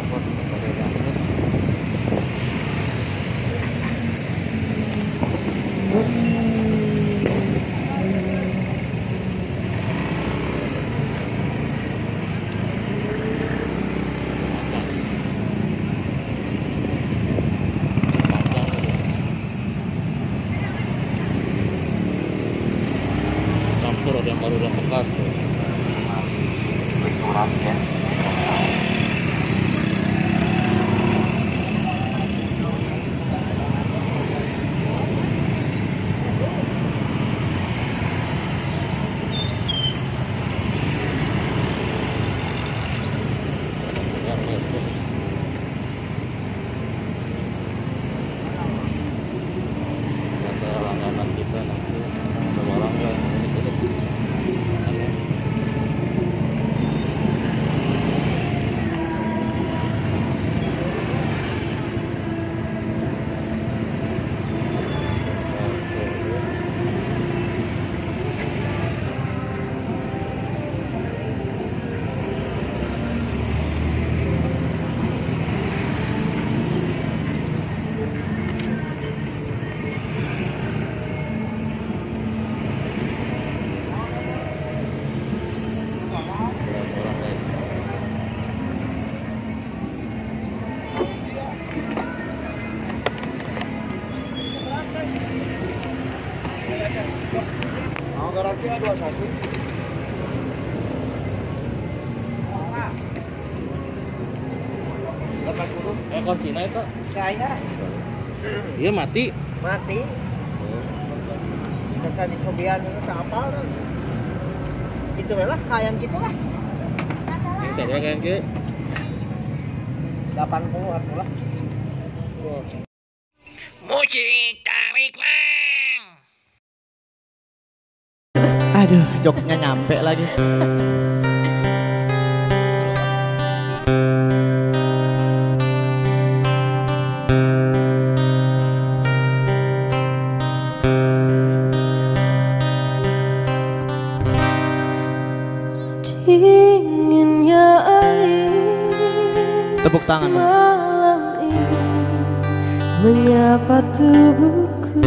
campur ada yang baru dan bekas tuh. Berkurang ya. Langganan kita nanti ada barang kan Mau garansinya 21. kuncinya itu Kayaknya iya mati mati. Kita dicobian itu apa? Itu lah kayak gitu lah. yang saya kayak gitu 80-an lah. Musik tarik mang. Aduh, jokesnya nyampe lagi. Dinginnya air Tepuk tangan. malam ini menyapa tubuhku,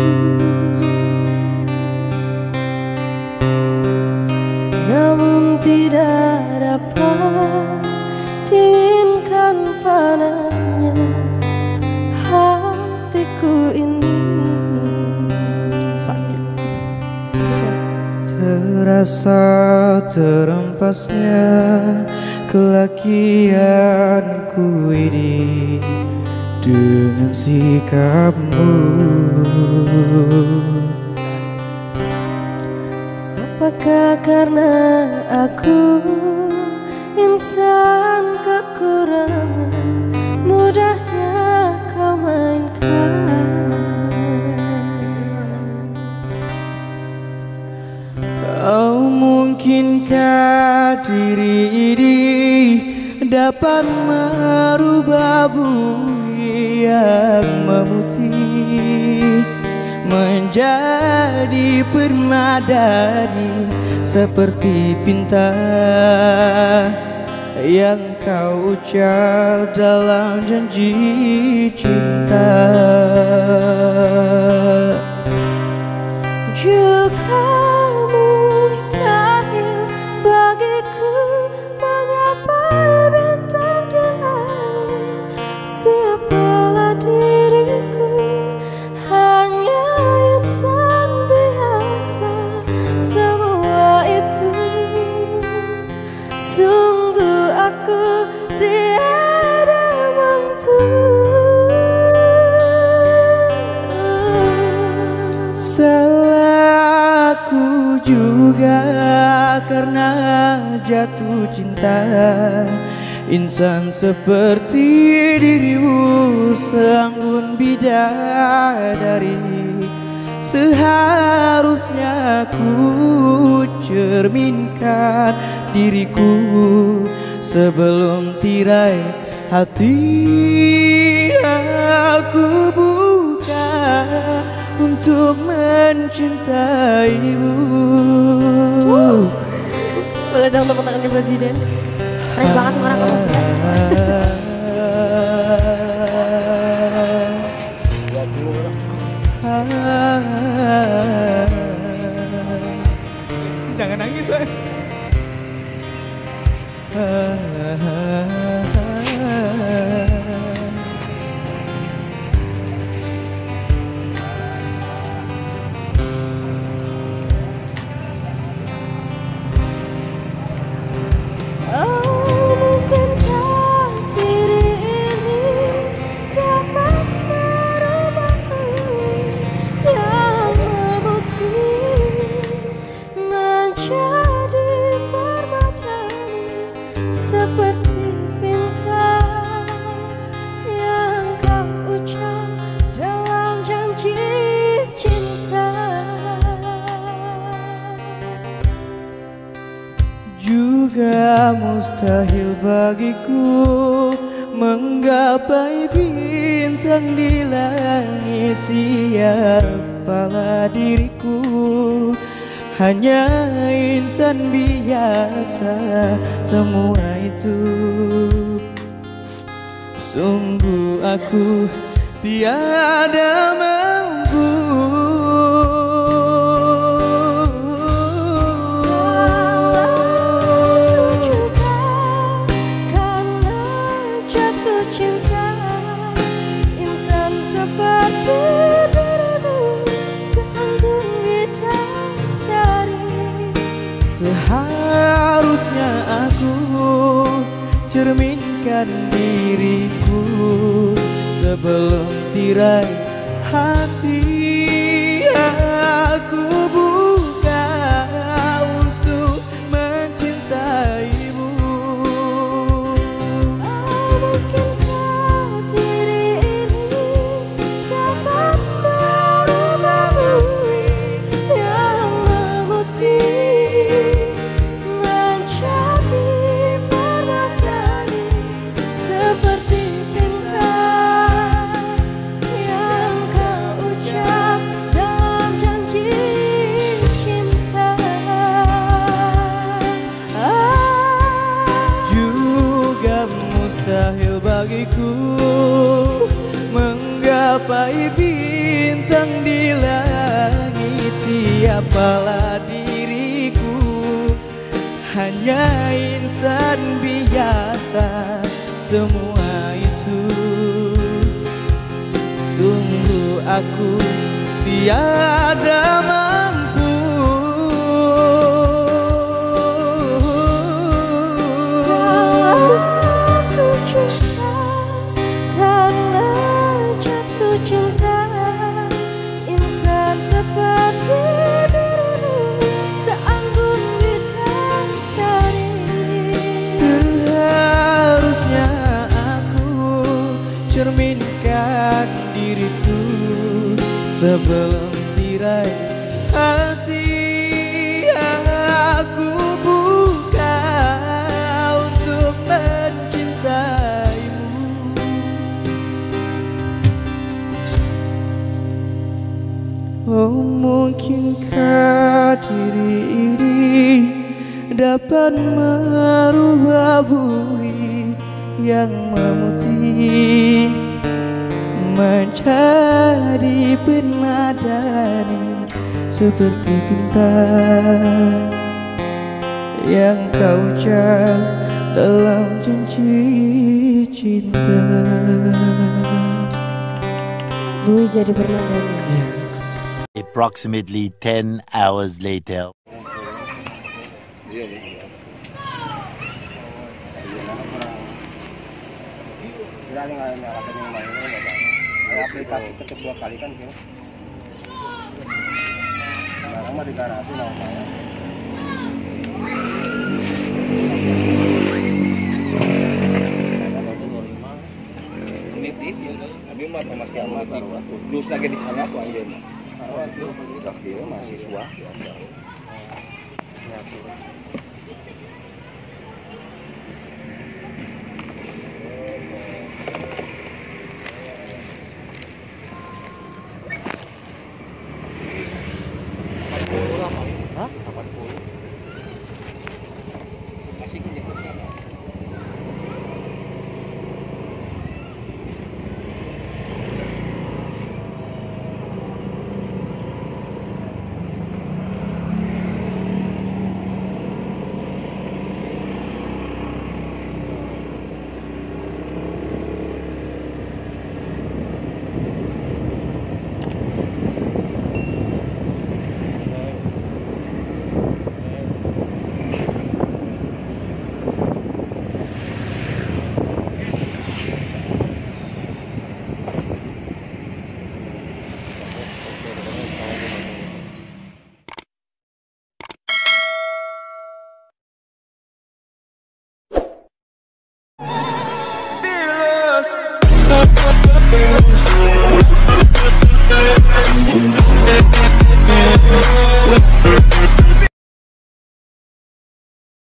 namun tidak dapat dinginkan panasnya hatiku ini. Sakit. Terasa terempasnya kelakianku ini dengan sikapmu. Apakah karena aku insan kekurangan, mudahnya kau mainkan? Oh, mungkinkah diri ini dapat merubah bumi yang memutih menjadi permadani seperti pinta yang kau ucap dalam janji cinta. Juga mustahil bagiku menggapai bintang di langit. Siapalah diriku, hanya insan biasa. Semua itu sungguh aku tiada mampu. Salahku juga karena jatuh cinta insan seperti dirimu, seanggun bidadari. Seharusnya ku cerminkan diriku sebelum tirai hati aku buka untuk mencintaimu. Boleh dong tepuk tangan di presiden. Keren banget suara kamu. mustahil bagiku menggapai bintang di langit. Siapalah diriku, hanya insan biasa. Semua itu sungguh aku tiada mampu. Seharusnya aku cerminkan diriku sebelum tirai hati aku buka untuk mencintaimu. Mungkinkah diri ini dapat merubah bumi yang memutih mustahil bagiku menggapai bintang di langit. Siapalah diriku, hanya insan biasa. Semua itu sungguh aku tiada mampu. Cerminkan diriku sebelum tirai hati aku buka untuk mencintaimu. Oh, mungkinkah diri ini dapat merubah bumi yang memutih menjadi penadani seperti bintang yang kau ucap dalam janji cinta. Bui jadi bernadanya. Approximately 10 hours later. Aplikasi ketuk 2 kali kan sih. Sekarang mah di garasi mau saya. Ini tapi mah masih amat sarua. Terus lagi di sana tuh anjir mah. Udah dia mahasiswa biasa. Hah? 80. Masikin di sana. Fearless.